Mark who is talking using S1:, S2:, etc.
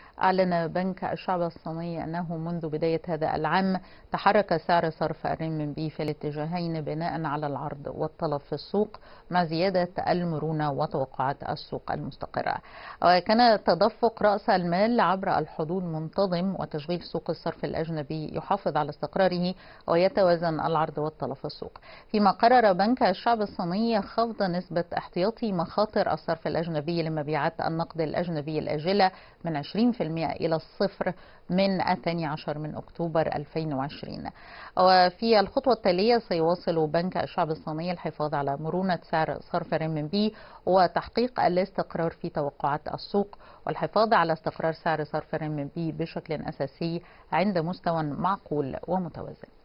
S1: أعلن بنك الشعب الصيني أنه منذ بداية هذا العام تحرك سعر صرف الرنمنبي في الاتجاهين بناء على العرض والطلب في السوق مع زيادة المرونة وتوقعات السوق المستقرة. وكان تدفق رأس المال عبر الحضور منتظم وتشغيل سوق الصرف الأجنبي يحافظ على استقراره ويتوازن العرض والطلب في السوق، فيما قرر بنك الشعب الصيني خفض نسبة احتياطي مخاطر الصرف الأجنبي لمبيعات النقد الأجنبي الآجلة من 20% إلى الصفر من 12 من أكتوبر 2020. وفي الخطوة التالية سيواصل بنك الشعب الصيني الحفاظ على مرونة سعر صرف الرنمنبي وتحقيق الاستقرار في توقعات السوق والحفاظ على استقرار سعر صرف الرنمنبي بشكل أساسي عند مستوى معقول ومتوازن.